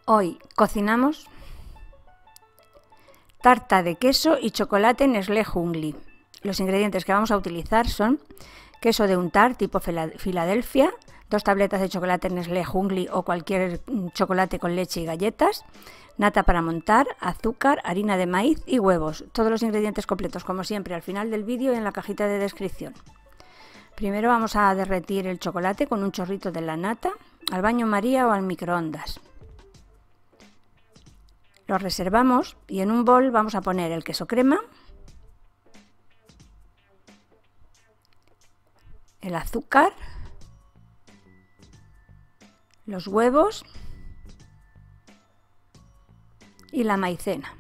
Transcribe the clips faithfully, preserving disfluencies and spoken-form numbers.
Hoy cocinamos tarta de queso y chocolate Nestlé Jungli. Los ingredientes que vamos a utilizar son queso de untar tipo Filadelfia, dos tabletas de chocolate Nestlé Jungli o cualquier chocolate con leche y galletas, nata para montar, azúcar, harina de maíz y huevos. Todos los ingredientes completos, como siempre, al final del vídeo y en la cajita de descripción. Primero vamos a derretir el chocolate con un chorrito de la nata, al baño María o al microondas. Lo reservamos y en un bol vamos a poner el queso crema, el azúcar, los huevos y la maicena.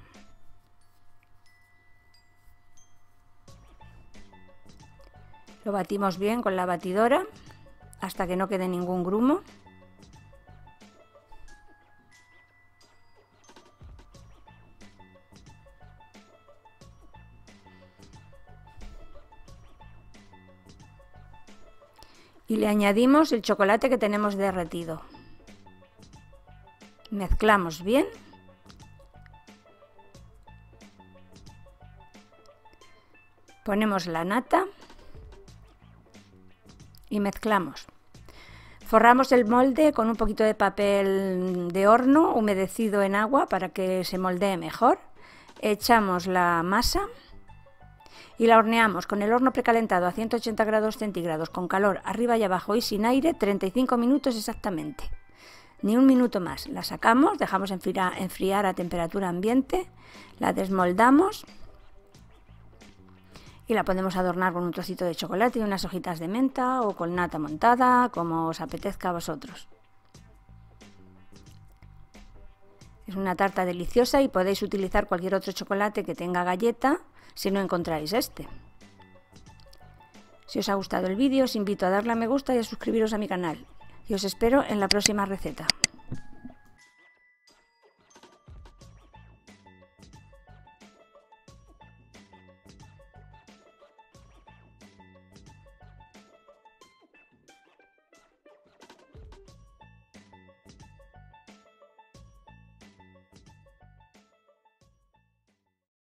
Lo batimos bien con la batidora hasta que no quede ningún grumo. Y le añadimos el chocolate que tenemos derretido. Mezclamos bien. Ponemos la nata y mezclamos. Forramos el molde con un poquito de papel de horno humedecido en agua para que se moldee mejor. Echamos la masa y la horneamos con el horno precalentado a ciento ochenta grados centígrados con calor arriba y abajo y sin aire treinta y cinco minutos exactamente. Ni un minuto más. La sacamos, dejamos enfriar, enfriar a temperatura ambiente, la desmoldamos y la podemos adornar con un trocito de chocolate y unas hojitas de menta o con nata montada, como os apetezca a vosotros. Es una tarta deliciosa y podéis utilizar cualquier otro chocolate que tenga galleta si no encontráis este. Si os ha gustado el vídeo, os invito a darle a me gusta y a suscribiros a mi canal. Y os espero en la próxima receta.